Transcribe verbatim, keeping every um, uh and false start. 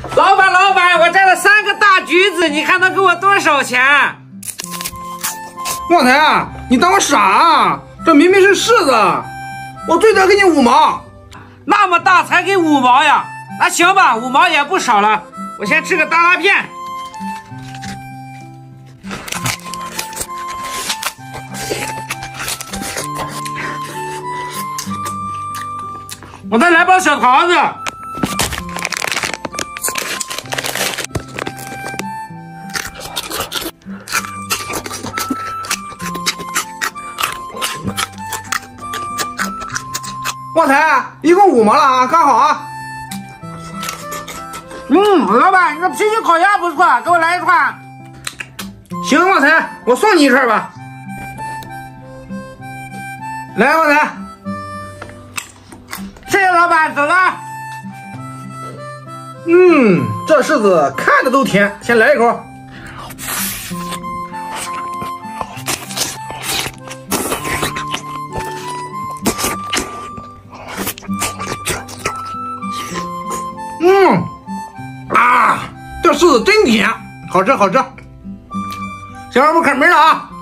老板，老板，我摘了三个大橘子，你看能给我多少钱？ 旺财，你当我傻啊？这明明是柿子，我最多给你五毛。 那么大才给五毛呀？那行吧，五毛也不少了。我先吃个大辣片。我再来包小桃子。 旺财，一共五毛了啊，刚好啊。 嗯，老板，你这皮皮烤鸭不错，给我来一串。 行，旺财，我送你一串吧。来，旺财。 谢谢老板，走了。 嗯，这柿子看着都甜，先来一口。嗯，啊，这柿子真甜，好吃好吃。行，我们开门了啊。